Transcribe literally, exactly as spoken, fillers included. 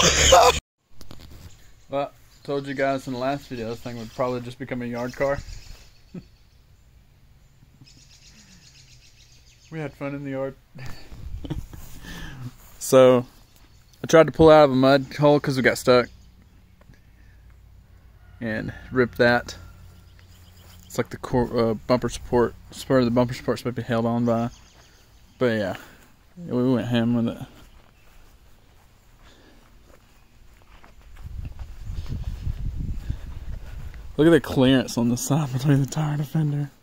Well, told you guys in the last video this thing would probably just become a yard car. We had fun in the yard. So I tried to pull out of a mud hole because we got stuck and ripped that. It's like the core, uh, bumper support, spur of the bumper support supposed to be held on by. But yeah, we went ham with it. Look at the clearance on the side between the tire and the fender.